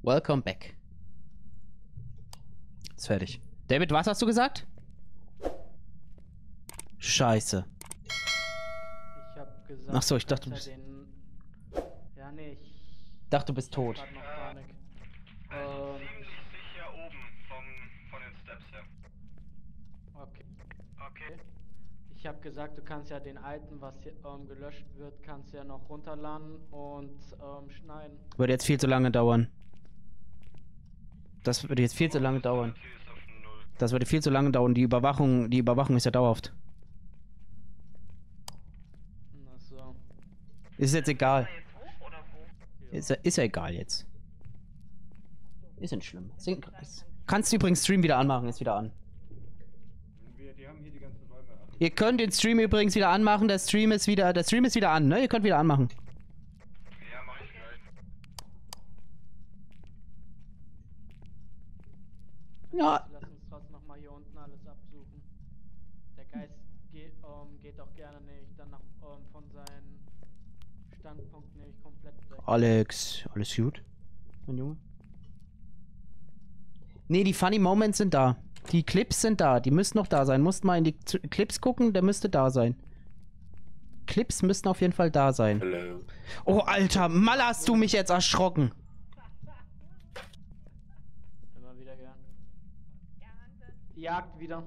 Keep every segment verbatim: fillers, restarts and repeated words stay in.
Welcome back. Ist fertig. David, was hast du gesagt? Scheiße. Ich hab gesagt... Ach so, ich dachte, du dass bist... er den... Ja, nee, ich... dachte, du bist tot. Ich hab noch Panik. Also Ähm, ziemlich sicher oben vom, von den Steps her. okay. Okay. Ich habe gesagt, du kannst ja den Item, was hier ähm, gelöscht wird, kannst ja noch runterladen und ähm, schneiden. Würde jetzt viel zu lange dauern. Das würde jetzt viel zu lange dauern. Ist auf null. Das würde viel zu lange dauern. Die Überwachung, die Überwachung ist ja dauerhaft. Na so. Ist jetzt egal. Jetzt hoch oder wo? Ist, ja- ist ja egal jetzt. Ist nicht schlimm. Sing, kannst du übrigens Stream wieder anmachen, ist wieder an. Wir, die haben hier die ganzen Räume ab. Ihr könnt den Stream übrigens wieder anmachen, der Stream ist wieder, der Stream ist wieder an, ne? Ihr könnt wieder anmachen. Ja, mach ich gleich. Ja. Lass uns trotzdem nochmal hier unten alles absuchen. Der Geist geht, ähm, geht auch gerne nämlich dann nach, ähm, von seinen Standpunkt nämlich komplett weg. Alex, alles gut? Mein Junge? Nee, die Funny Moments sind da. Die Clips sind da, die müssen noch da sein. Musst mal in die Z Clips gucken, der müsste da sein. Clips müssten auf jeden Fall da sein. Hello. Oh, Alter, Mal hast du mich jetzt erschrocken. Immer wieder gern. Jagd wieder.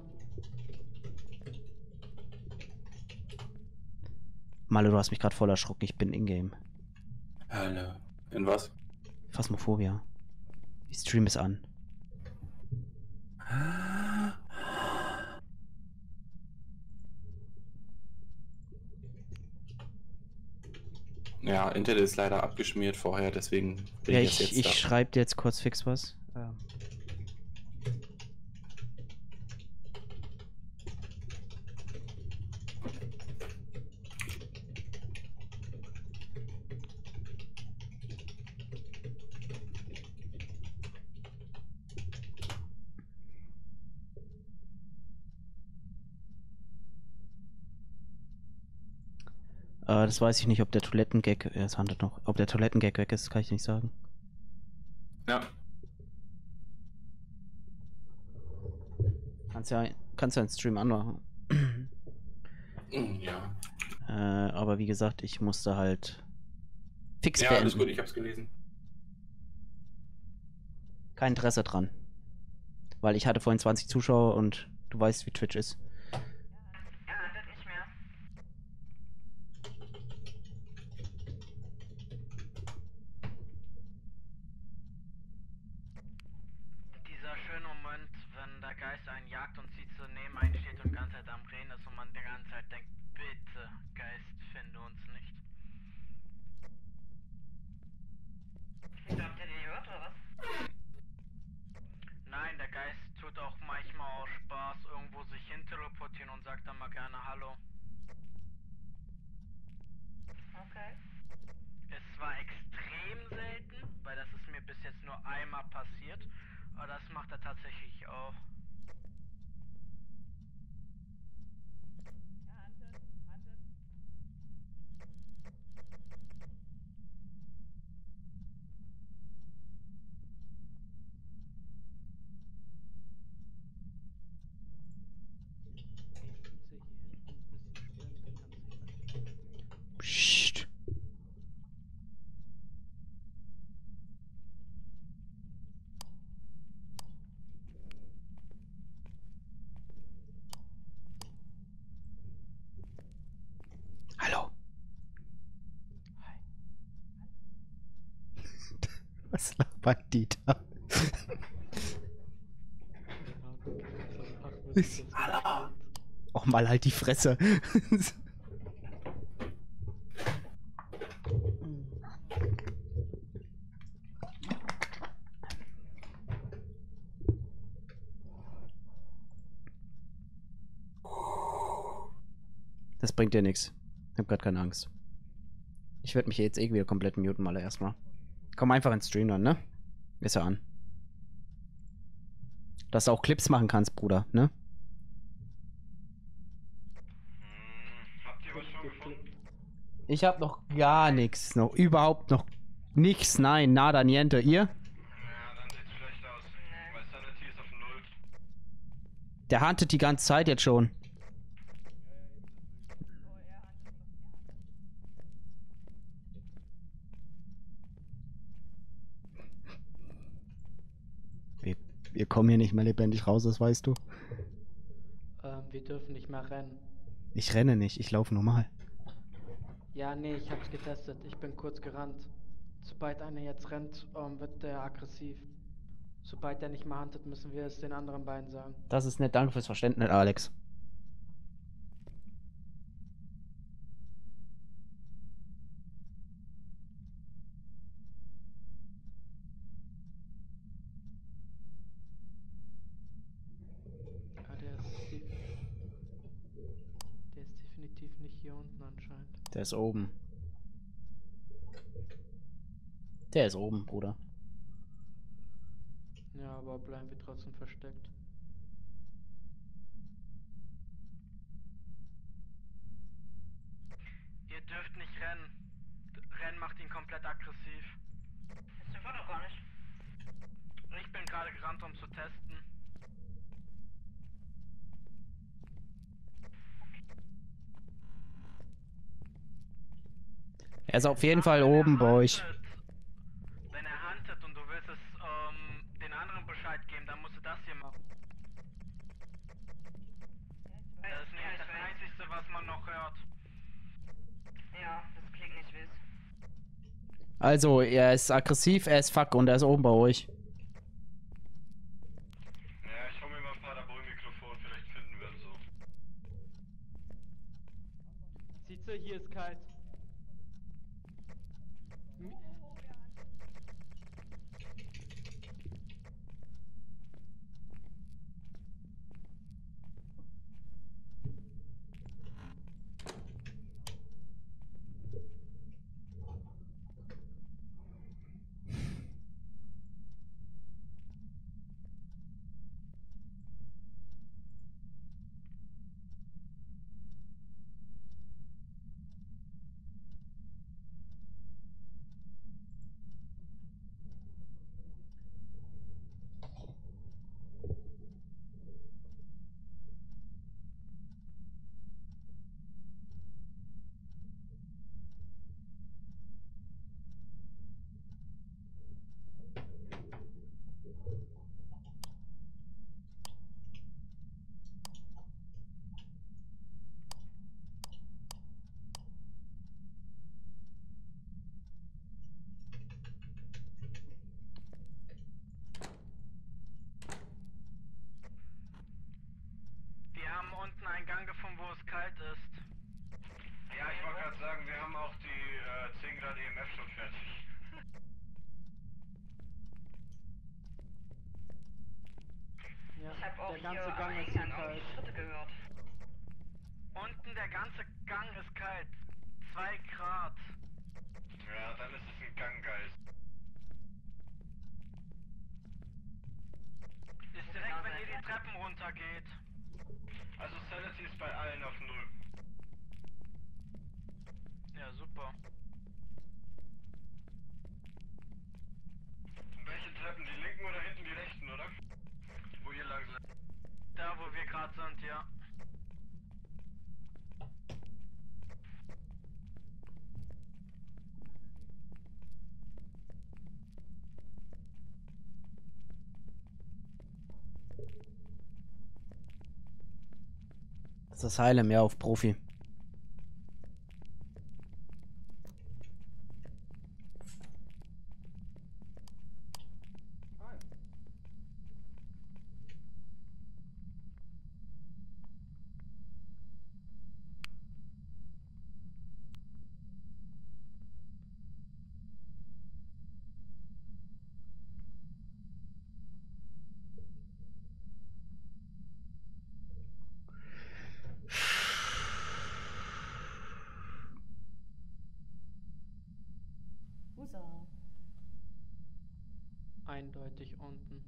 Malle, du hast mich gerade voll erschrocken. Ich bin in-game. Hallo. In was? Phasmophobia. Die Stream ist an. Ja, Intel ist leider abgeschmiert vorher, deswegen bin Ja, ich jetzt ich, jetzt ich da. schreibe dir jetzt kurz fix was. Ähm. Äh, das weiß ich nicht, ob der Toilettengag, äh, es handelt noch, ob der Toilettengag weg ist, kann ich nicht sagen. Ja. Kannst ja, kannst ja einen Stream anmachen. Mm, Ja. Äh, aber wie gesagt, ich musste halt fix Ja, alles beenden. gut, ich hab's gelesen. Kein Interesse dran. Weil ich hatte vorhin zwanzig Zuschauer und du weißt, wie Twitch ist. Ja, das nicht mehr. Dieser schöne Moment, wenn der Geist einen jagt und sie zu neben einen steht und die ganze Zeit am Reden ist und man die ganze Zeit denkt, bitte, Geist, finde uns nicht. Habt ihr den gehört oder was? Nein, der Geist tut auch manchmal aus Spaß irgendwo sich hin teleportieren und sagt dann mal gerne Hallo. Okay. Es war extrem selten, weil das ist mir bis jetzt nur einmal passiert, aber das macht er tatsächlich auch. Psst. Hallo. Hi. Was labern die da? Hallo. Och, mal halt die Fresse. Das bringt dir nichts. Ich hab grad keine Angst. Ich werde mich jetzt eh wieder komplett muten, mal erstmal. Komm einfach ins Stream dann, ne? Ist ja an. Dass du auch Clips machen kannst, Bruder, ne? Habt ihr was schon gefunden? Ich hab noch gar nichts. Noch überhaupt noch nichts. Nein, nada, niente. Ihr? Der huntet die ganze Zeit jetzt schon. Wir, wir kommen hier nicht mehr lebendig raus, das weißt du. Ähm, wir dürfen nicht mehr rennen. Ich renne nicht, ich laufe normal. Ja, nee, ich hab's getestet. Ich bin kurz gerannt. Sobald einer jetzt rennt, ähm, wird der aggressiv. Sobald der nicht mehr huntet, müssen wir es den anderen beiden sagen. Das ist nett, danke fürs Verständnis, Alex. Ah, der ist, def der ist definitiv nicht hier unten anscheinend. Der ist oben. Der ist oben, Bruder. Ja, aber bleiben wir trotzdem versteckt. Ihr dürft nicht rennen. Rennen macht ihn komplett aggressiv. Das dürfen wir doch gar nicht. Ich bin gerade gerannt, um zu testen. Er ist auf jeden Fall Aber wenn oben er bei euch. huntet- Wenn er huntet und du willst es ähm, den anderen Bescheid geben, dann musst du das hier machen. Das ist Ja, nämlich ich das weiß. Einzige, was man noch hört. Ja, das klingt nicht wild. Also, er ist aggressiv, er ist fuck und er ist oben bei euch. Ja, ich hol mir mal ein Parabolmikrofon, vielleicht finden wir ihn so. Siehst du, hier ist kalt. Mi- Wir haben unten einen Gang gefunden, wo es kalt ist. Ja, ich wollte gerade sagen, wir haben auch die äh, zehn Grad E M F schon fertig. Ja, Ich habe auch der ganze hier Gang am ist hier Eingang kalt. irgendwie Schritte gehört. Unten der ganze Gang ist kalt. Zwei Grad. Ja, dann ist es ein Ganggeist. Ist direkt, wenn ihr die Treppen runtergeht. Also Sanity ist bei allen auf null. Ja, super. Welche Treppen? Die linken oder hinten die rechten, oder? Wo ihr lang seid. Da, wo wir gerade sind, ja. Das ist Heile mehr auf Profi. Husa. Eindeutig unten.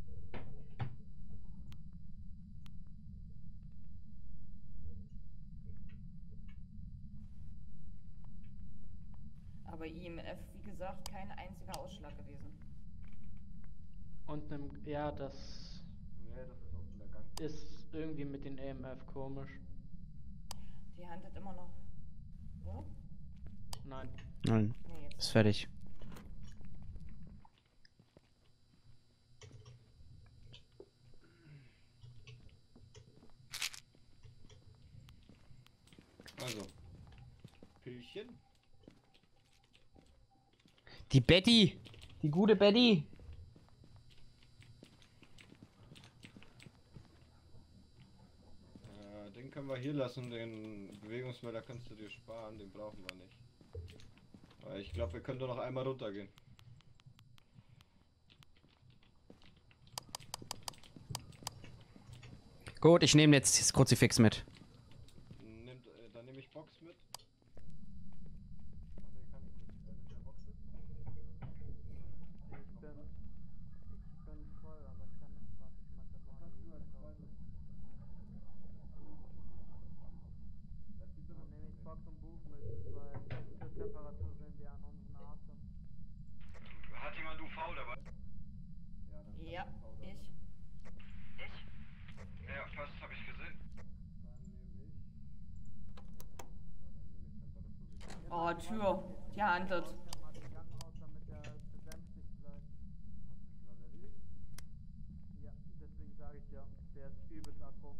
Aber I M F, wie gesagt, kein einziger Ausschlag gewesen. Unten im. Ja, das. Nee, das ist unten der Gang. Ist, irgendwie mit den E M F komisch. Die handelt immer noch. Oder? Nein. Nein, Nee, jetzt. ist fertig. Also. Pillchen. Die Betty! Die gute Betty! Äh, den können wir hier lassen, den Bewegungsmelder kannst du dir sparen, den brauchen wir nicht. Weil ich glaube, wir können nur noch einmal runtergehen. Gut, ich nehme jetzt das Kruzifix mit. Nimmt, äh, dann nehme ich Box mit. Ach nee, kann ich nicht. Äh, nimmt der Box mit? Ich bin, ich bin voll, aber ich kann nicht, warte, ich mach das mal. Du als zweites. Dann nehme ich Box und Buch mit, weil die Temperatur sehen wir an unseren Atem. Hat jemand U V dabei? Ja, dann Ja, kann Powder ich. mit. Ja, fast habe ich gesehen. Dann nehme ich. Ja, dann nehme ich Temperatur. Oh, Tür. Die handelt. Ja, mal den Gang raus, damit der besänftigt bleibt. Hat sich gerade erledigt. Ja, deswegen sage ich ja, der ist übelst aggro.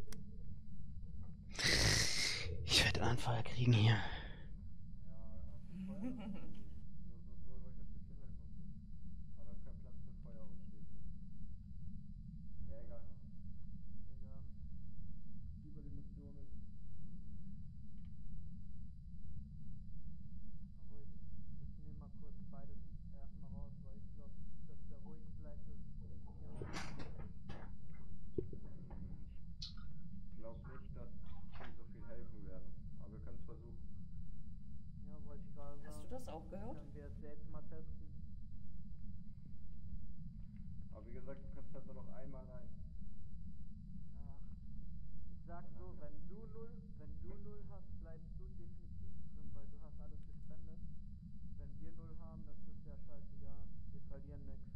Ich werde einen Anfall kriegen hier. Ja, hast du Feuer? Nur so, nur Räucherstäbchen helfen uns nicht. Aber wir haben keinen Platz für Feuer und Stäbchen. Ja, egal. Egal. Lieber die Missionen. Aber ich, ich nehme mal kurz beides erstmal raus, weil ich glaube, dass der ruhig bleibt, ist wichtiger. Ich glaube nicht, dass die so viel helfen werden. Aber wir können es versuchen. Ja, wollte ich gerade sagen. Hast du das auch gehört? Können wir es selbst mal testen. Aber wie gesagt, du kannst halt nur noch einmal rein. Ach, ich sag so, wenn du null, wenn du null hast, bleibst du definitiv drin, weil du hast alles gespendet. Wenn wir null haben, ist es ja scheißegal. Wir verlieren nichts.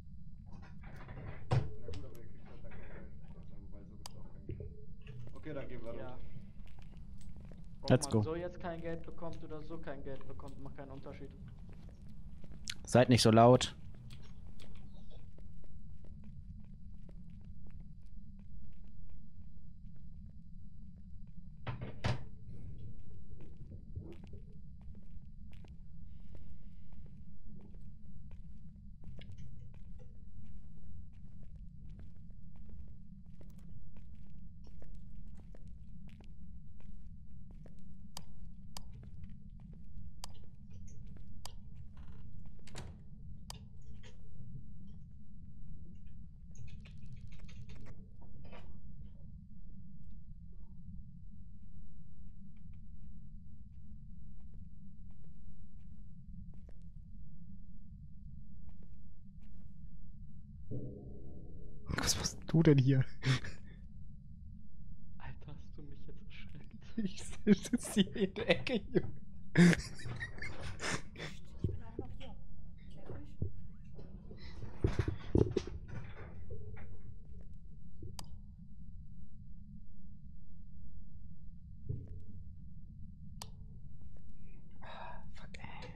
Na gut, aber ihr kriegt halt dann kein Geld. Ja, wobei, so gibt's auch kein Geld. Okay, dann gehen wir Ja. runter. Ob Let's man go. so jetzt kein Geld bekommt oder so kein Geld bekommt, macht keinen Unterschied. Seid nicht so laut. Was machst du denn hier? Alter, hast du mich jetzt erschreckt? Ich sitze hier in der Ecke hier. Ich bin auch noch hier. Check mich. Fuck, ey.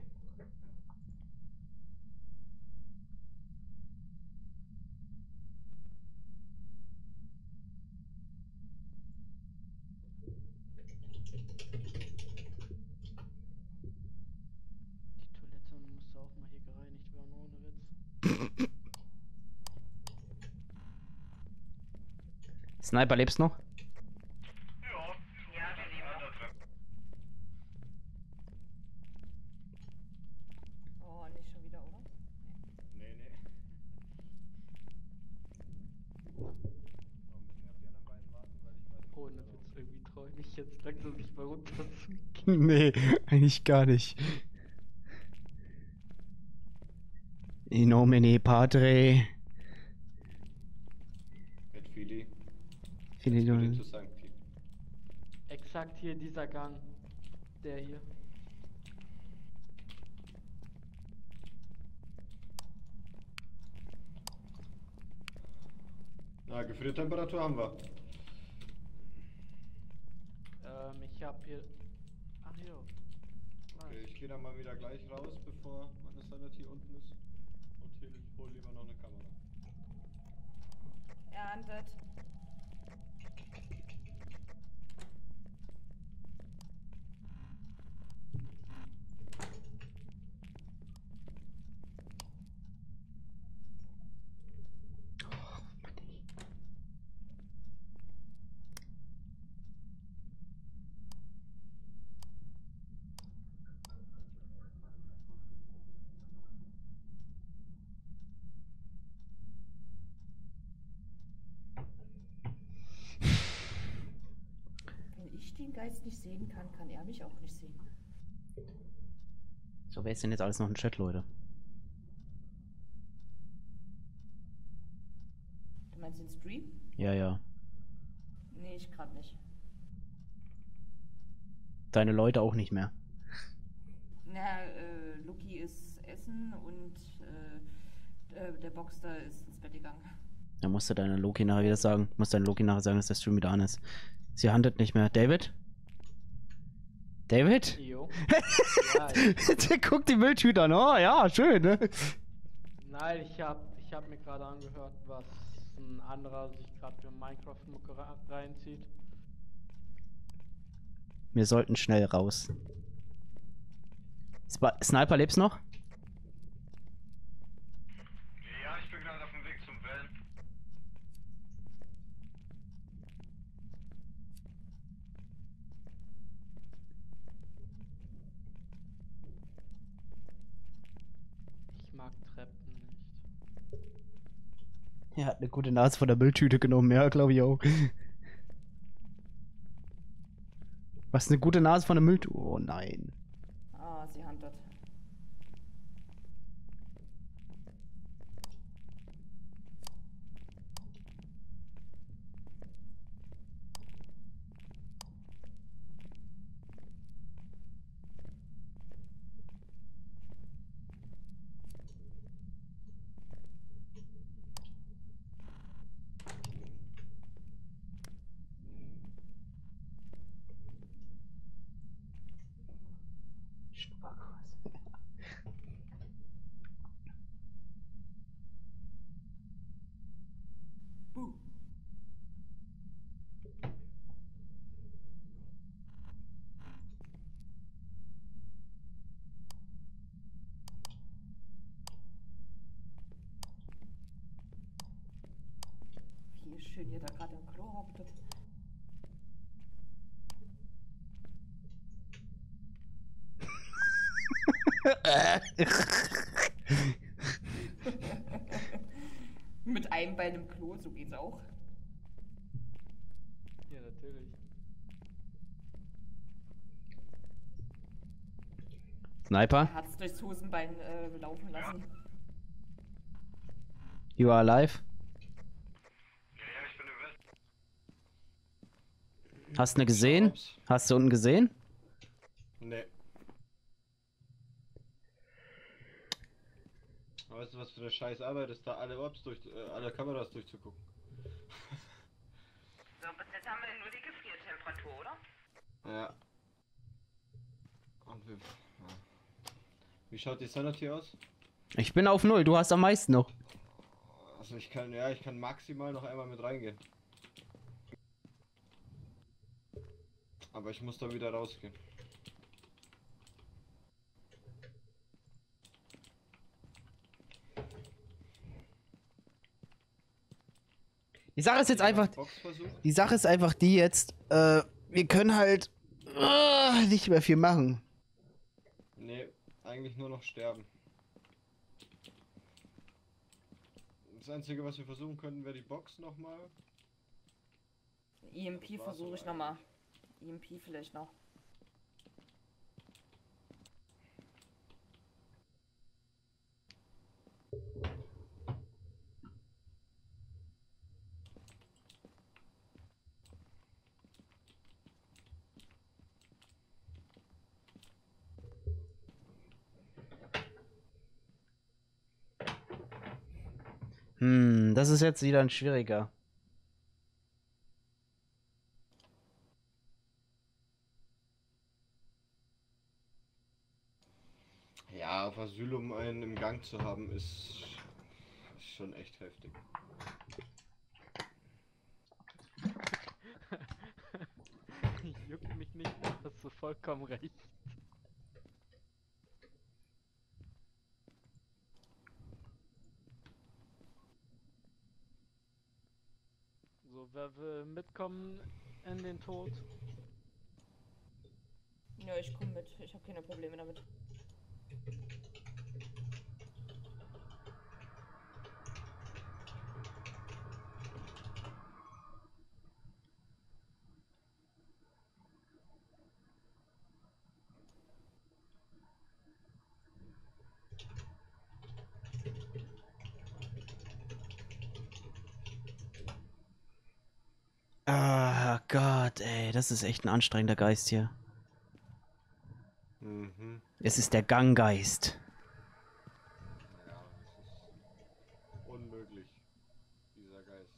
Die Toilette musste auch mal hier gereinigt werden, ohne Witz. Sniper, lebst noch? Ja, ja, wir nehmen noch. Oh, nicht schon wieder, oder? Nee, nee. So, müssen wir auf die anderen beiden warten, weil ich weiß nicht, Ohne wo der Witz, irgendwie traue ich mich jetzt langsam nicht mal runter zu Nee, eigentlich gar nicht. In nomine Padre. Et Fili. Fili Spiritus Sancti. Exakt hier dieser Gang. Der hier. Na, Gefriertemperatur haben wir. Hier. Ach jo. Okay, ich gehe dann mal wieder gleich raus, bevor meine Sanity unten ist. Und hier hol lieber noch eine Kamera. Erntet. Wenn ich den Geist nicht sehen kann, kann er mich auch nicht sehen. So, wer ist denn jetzt alles noch im Chat, Leute? Du meinst den Stream? Ja, ja. Nee, ich gerade nicht. Deine Leute auch nicht mehr. Na, äh, Luki ist essen und äh, äh, der Boxster ist ins Bett gegangen. Da musst du deiner Loki nachher wieder sagen, musst deiner Loki nachher sagen, dass der Stream wieder an ist. Sie handelt nicht mehr. David? David? Jo. Ja, ich, Der guckt die Mülltüte an. Oh, ja, schön, ne? nein, ich hab, ich hab mir gerade angehört, was ein anderer sich gerade für Minecraft-Mucke reinzieht. Wir sollten schnell raus. Sp Sniper, lebst noch? Ja, ich bin gerade auf dem Weg zum Van. Ich mag Treppen nicht. Er hat eine gute Nase von der Mülltüte genommen, ja, glaube ich auch. Was, eine gute Nase von der Mülltüte? Oh nein. Ah, sie handelt. Buh. Wie schön ihr da gerade im Klo hocktet. Mit einem Bein im Klo, so geht's auch. Ja, natürlich. Sniper, Er hat's durchs Hosenbein äh, laufen lassen. you are alive? Ja, ja, ich bin im Westen. Hast du eine gesehen? Hast du unten gesehen? Nee. Weißt du, was für eine scheiß Arbeit ist, da alle Orbs durch, äh, alle Kameras durchzugucken? So, bis jetzt haben wir nur die Gefriertemperatur, oder? Ja. Und wie, ja. Wie schaut die Sanity aus? Ich bin auf null, du hast am meisten noch. Also ich kann, ja, ich kann maximal noch einmal mit reingehen. Aber ich muss da wieder rausgehen. Die Sache ist jetzt einfach, Boxversuch? die Sache ist einfach die jetzt, äh, wir können halt äh, nicht mehr viel machen. Nee, eigentlich nur noch sterben. Das Einzige, was wir versuchen können, wäre die Box nochmal. E M P Das war's versuche ich aber nochmal. E M P vielleicht noch. Hm, das ist jetzt wieder ein schwieriger. Asyl, um einen im Gang zu haben, ist schon echt heftig. Juckt mich nicht, hast du vollkommen recht. So, wer will mitkommen in den Tod? Ja, ich komme mit. Ich habe keine Probleme damit. Ah Gott, ey, das ist echt ein anstrengender Geist hier. Mhm. Es ist der Ganggeist. Ja, das ist unmöglich, dieser Geist.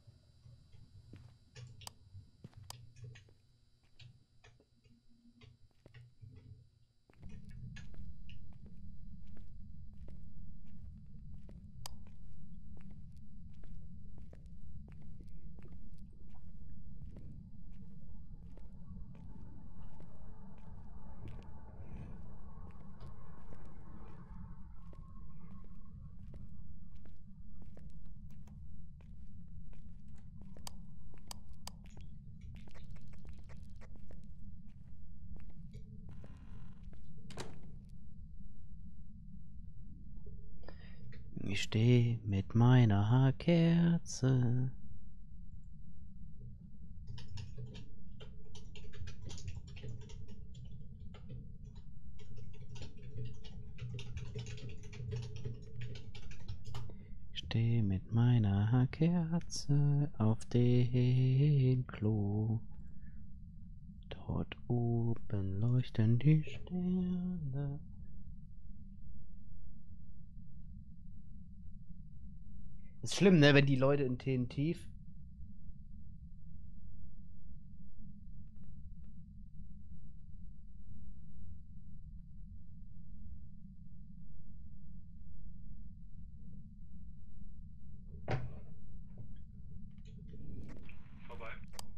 Ich stehe mit meiner Kerze. Ich stehe mit meiner Kerze auf dem Klo. Dort oben leuchten die Sterne. Ist schlimm, ne, wenn die Leute in T N T Vorbei.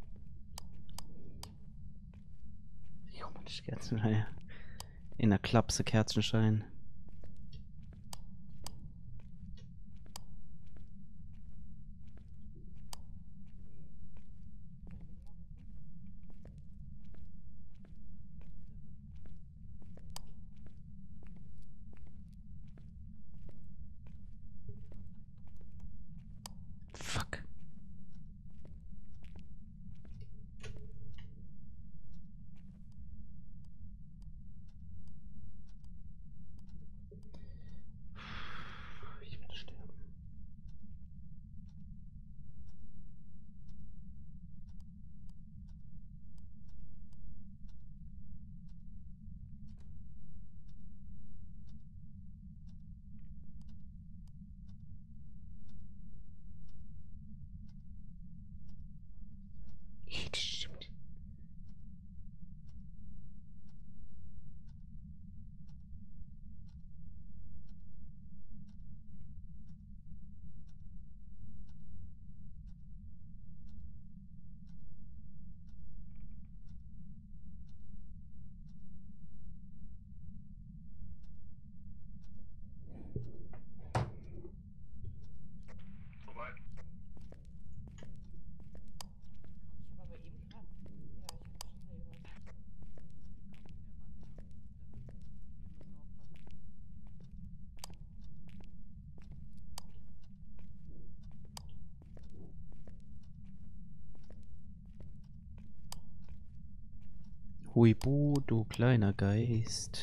Jo, Mann, das Kerzenschein. In der Klapse Kerzenschein. Fuck. Ich werde sterben. Das stimmt. Vorbei. Ich habe aber eben gerade. Ja, ich habe schon sehr gehört. Huibu, du kleiner Geist.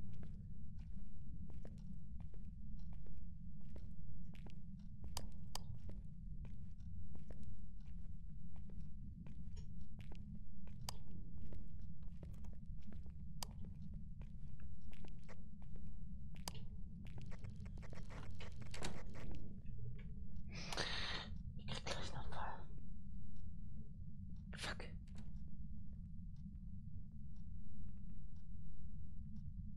Ich krieg gleich noch einen Fall. Fuck.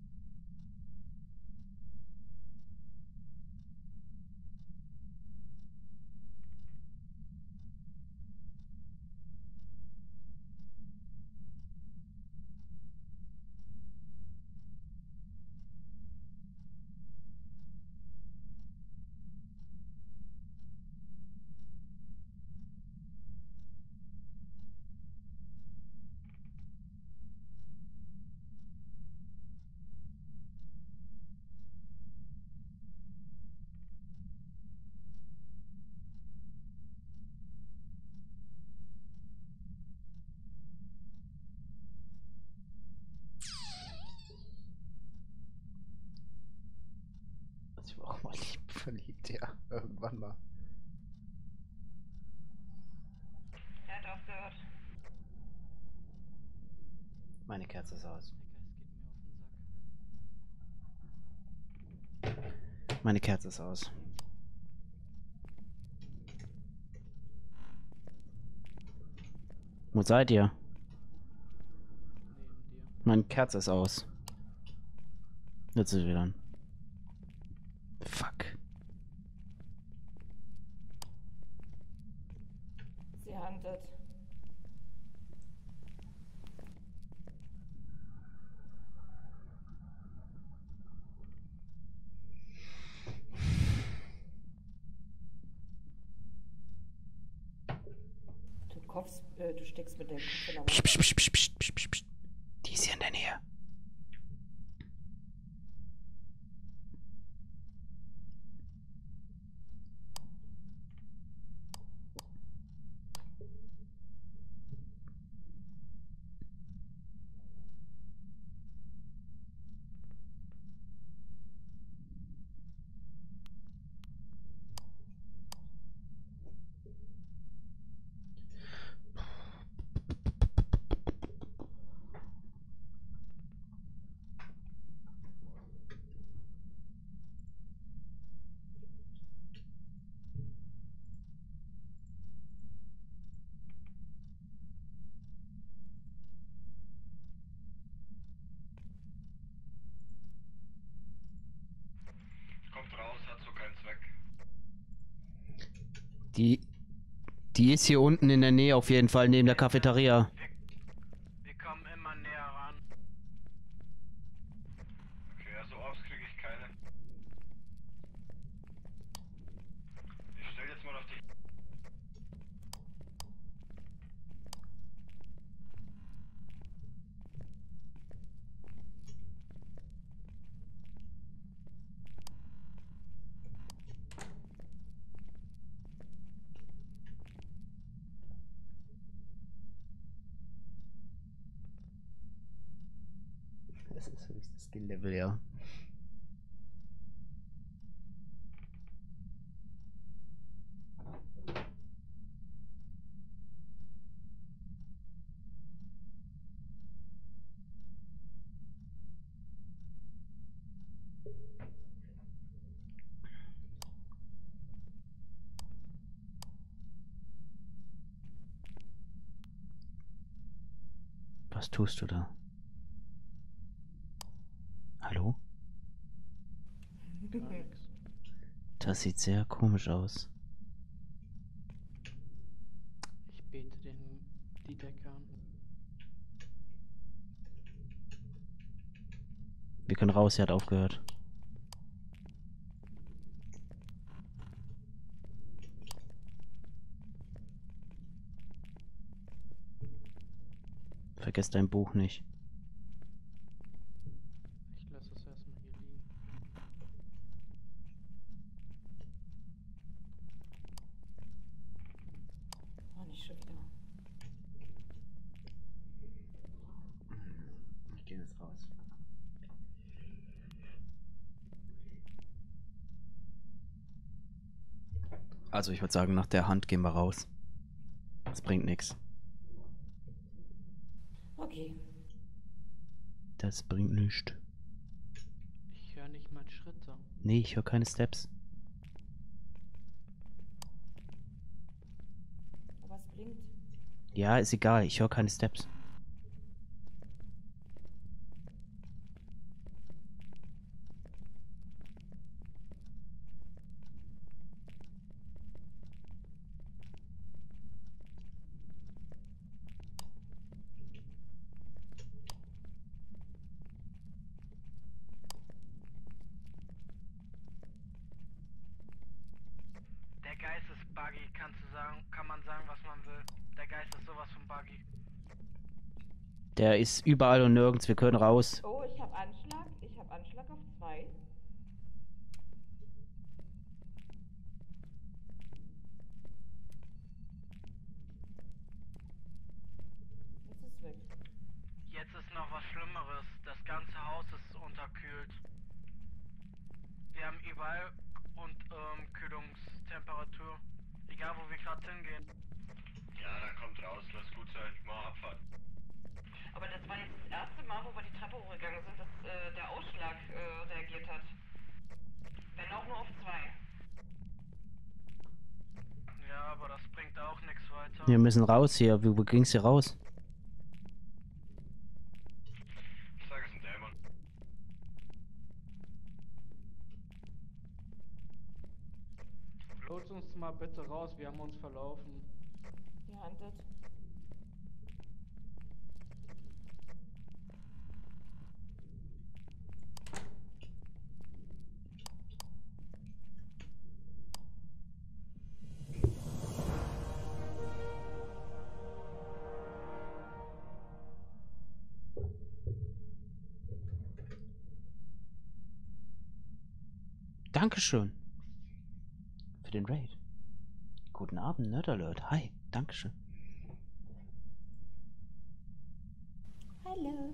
Ich war auch mal lieb verliebt, ja. Irgendwann mal. Er hat aufgehört. Meine Kerze ist aus. Der Geist geht mir auf den Sack. Meine Kerze ist aus. Wo seid ihr? Neben dir. Meine Kerze ist aus. Jetzt ist sie wieder an. Fuck. Sie handelt. Du kochst, äh, du steckst mit dem Kopf in der Psst, Wand. psst, psst, psst, psst, psst, psst. Die ist hier in der Nähe. Kommt raus, hat so keinen Zweck. Die, die ist hier unten in der Nähe auf jeden Fall, neben der Cafeteria. Wir, wir kommen immer näher ran. Okay, also Orbs kriege ich keine. Ich stell jetzt mal auf die... Das ist höchstes Skill-Level, ja. Was tust du da? Hallo? Gar nix. Das sieht sehr komisch aus. Ich bete den, die Decke an. Wir können raus, sie hat aufgehört. Vergesst dein Buch nicht. Ich lasse es erstmal hier liegen. Oh, nicht schon wieder. Ich gehe jetzt raus. Also ich würde sagen, nach der Hand gehen wir raus. Das bringt nichts. Okay. Das bringt nichts. Ich höre nicht mal Schritte. Nee, ich höre keine Steps. Aber es blinkt. Ja, ist egal, ich höre keine Steps. Der Geist ist buggy, kannst du sagen, kann man sagen, was man will. Der Geist ist sowas von buggy. Der ist überall und nirgends, wir können raus. Oh, ich habe Anschlag. Ich habe Anschlag auf zwei. Jetzt ist es weg. Jetzt ist noch was Schlimmeres. Das ganze Haus ist unterkühlt. Wir haben überall und ähm, Kühlungstemperatur. Egal wo wir gerade hingehen. Ja, dann kommt raus, lass gut sein, mal Abfahrt. Aber das war jetzt das erste Mal, wo wir die Treppe hochgegangen sind, dass äh, der Ausschlag äh, reagiert hat. Wenn auch nur auf zwei. Ja, aber das bringt auch nichts weiter. Wir müssen raus hier. Wo, wo ging's hier raus? Ich sag, es ist ein Dämon. Los uns mal bitte raus, wir haben uns verlaufen. Ihr handelt. Dankeschön. Für den Raid. Guten Abend, Nerdalert. Hi. Dankeschön. Hallo.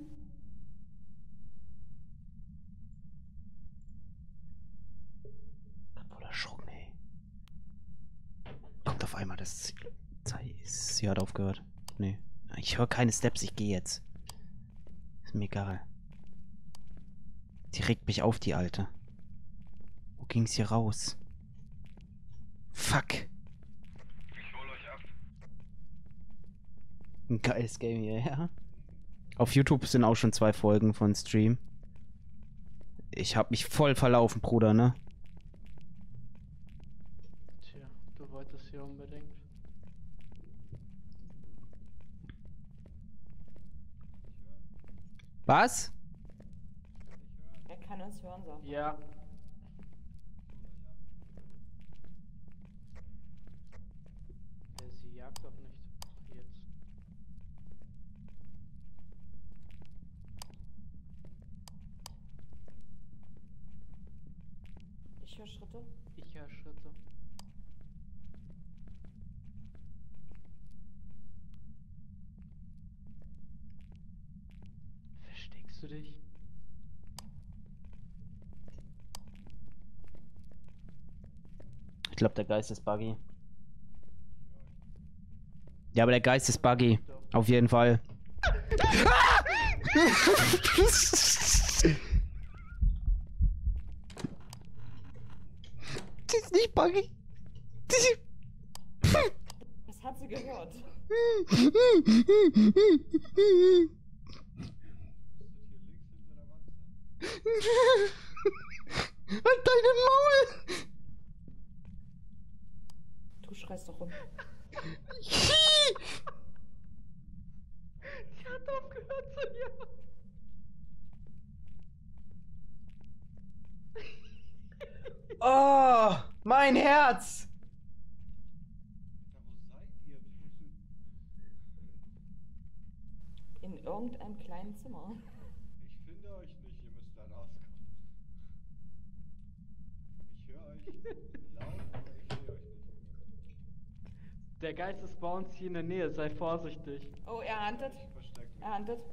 Hab wohl erschrocken, ey. Kommt auf einmal das... Sie hat aufgehört. Nee. Ich höre keine Steps, ich gehe jetzt. Ist mir egal. Die regt mich auf, die Alte. Wo ging's hier raus? Fuck. Ich hol euch ab. Ein geiles Game hier, ja. Auf YouTube sind auch schon zwei Folgen von Stream. Ich hab mich voll verlaufen, Bruder, ne? Tja, du wolltest hier unbedingt. Was? Er kann uns hören, sagt er. Ja. Äh, Sie jagt doch nicht. Jetzt. Ich höre Schritte. Ich höre Schritte. Versteckst du dich? Ich glaube, der Geist ist buggy. Ja, aber der Geist ist buggy. Auf jeden Fall. Das ist nicht buggy. Was hat sie gehört? Halt deine Maul! Du schreist doch rum. Sie hat aufgehört zu jagen. Oh, mein Herz! Alter, wo seid ihr denn? In irgendeinem kleinen Zimmer. Ich finde euch nicht, ihr müsst da rauskommen. Ich höre euch laut, aber ich sehe euch nicht. Der Geist ist bei uns hier in der Nähe, sei vorsichtig. Oh, er handelt. Ich versteck mich. Er handelt.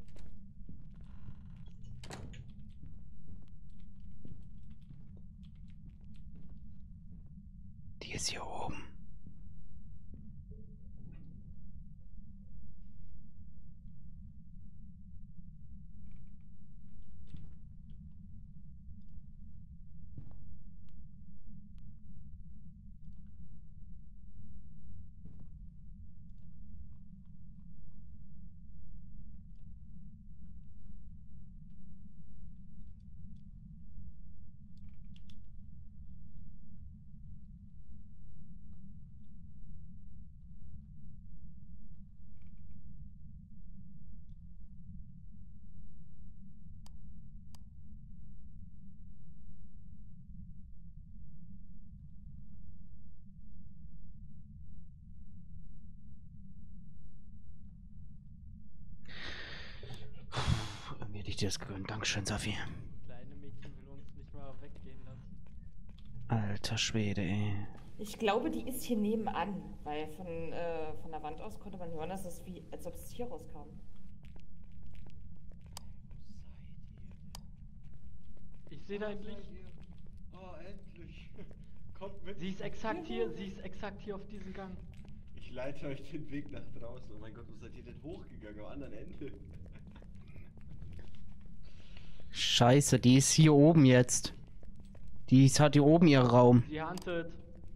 Die ist hier oben. Puh, irgendwie hätte ich dir das gegönnt. Dankeschön, Safi. Kleine Mädchen will uns nicht mal weggehen lassen. Alter Schwede, ey. Ich glaube, die ist hier nebenan, weil von, äh, von der Wand aus konnte man hören, dass es wie, als ob es hier rauskam. Ich sehe dein Licht. Oh, Oh, endlich. Kommt mit. Sie ist exakt hier, sie ist exakt hier auf diesem Gang. Ich leite euch den Weg nach draußen. Oh mein Gott, wo seid ihr denn hochgegangen? Am anderen Ende. Scheiße, die ist hier oben jetzt. Die ist, hat hier oben ihren Raum. Sie huntet.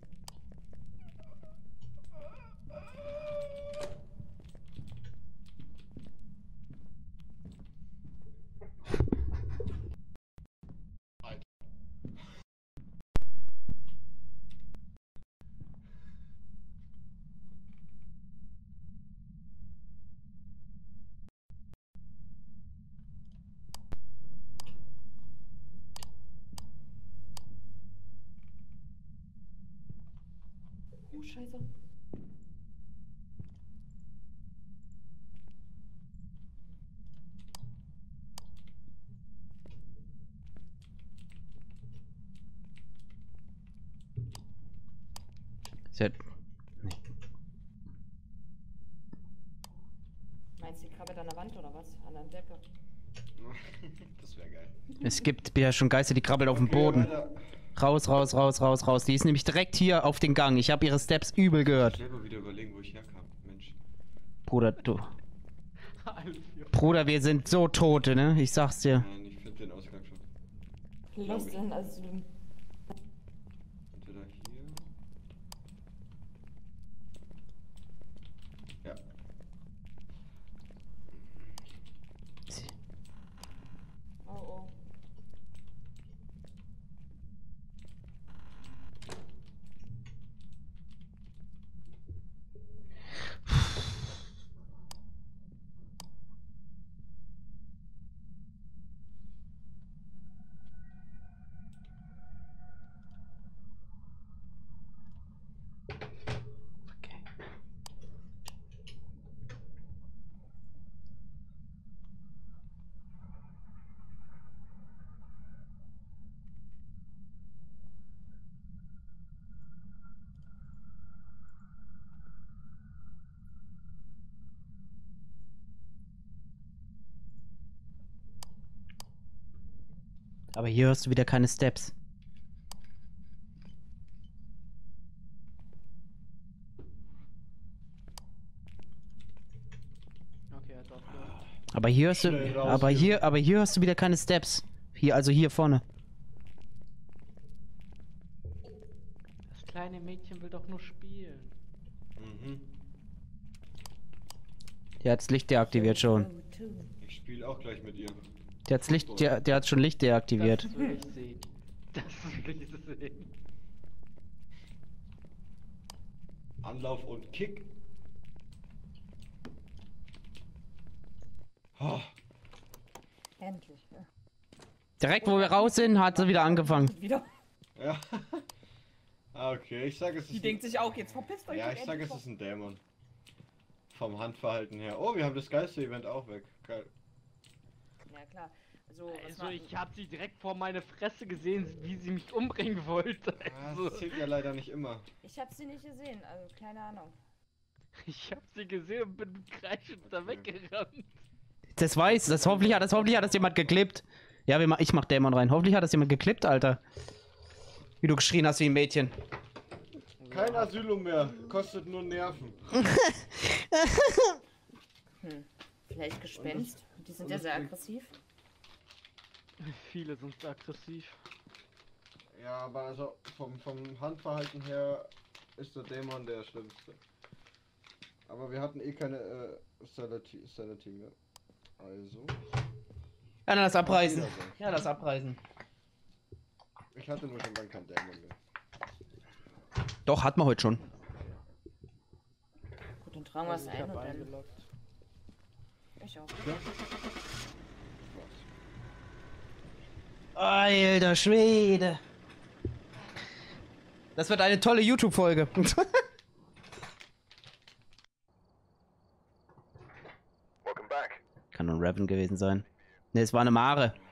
Oh, scheiße. Sie hat, Meinst du, die krabbelt an der Wand oder was? An der Decke? Das wäre geil. es gibt ja schon Geister, die krabbeln auf dem Boden. weiter. Raus, raus, raus, raus, raus. Die ist nämlich direkt hier auf den Gang. Ich habe ihre Steps übel Ich gehört. selber wieder überlegen, wo ich herkam. Mensch. Bruder, du. Alle vier. Bruder, wir sind so Tote, ne? Ich sag's dir. Nein, ich finde den Ausgang schon. Lost in Asylum. Entweder hier. Ja. Oh oh. Okay. Aber hier hörst du wieder keine Steps. Okay, er hat aufgehört. Aber hier hörst du, Schnell raus aber hier. hier, aber hier hörst du wieder keine Steps. Hier, also hier vorne. Das kleine Mädchen will doch nur spielen. Mhm. Der hat's Licht deaktiviert schon. Oh, two. Ich spiele auch gleich mit ihr. Der hat's Licht, der, der hat schon Licht deaktiviert. Das will ich sehen. Das will ich sehen. Anlauf und Kick. Oh, Endlich. Ja. Direkt, wo wir raus sind, hat sie wieder angefangen. Wieder. ja. Ah, okay, ich sage es ist. Die denkt sich auch, jetzt verpisst euch. Ja, doch ich sage es endlich ist ein Dämon. Vom Handverhalten her. Oh, wir haben das Geister-Event auch weg. Geil. mal. Ja klar. Also, was Also ma- ich hab sie direkt vor meine Fresse gesehen, wie sie mich umbringen wollte. Ah, Also, das zählt ja leider nicht immer. ich hab sie nicht gesehen, also keine Ahnung. ich hab sie gesehen und bin kreischend da Okay. weggerannt. Das weiß, das hoffentlich hat das hoffentlich hat das jemand geklippt. Ja, wir ma ich mach Dämon rein. Hoffentlich hat das jemand geklippt, Alter. Wie du geschrien hast wie ein Mädchen. Kein Asylum mehr. Kostet nur Nerven. Hm. Vielleicht Gespenst? Die sind und ja das sehr klingt- aggressiv. Viele sind aggressiv. Ja, aber also vom, vom Handverhalten her ist der Dämon der schlimmste. Aber wir hatten eh keine äh, Sanity, Sanity mehr. Also. Ja, dann lass abreisen. Auf Wiedersehen. Ja, lass abreisen. Ich hatte nur schon lange keinen Dämon mehr. Doch, hat man heute schon. Gut, dann tragen wir es ich ein hab und dann. eingeloggt. Ich auch. Ja? Alter Schwede. Das wird eine tolle YouTube-Folge. Kann nur ein Raven gewesen sein. Ne, es war eine Mare.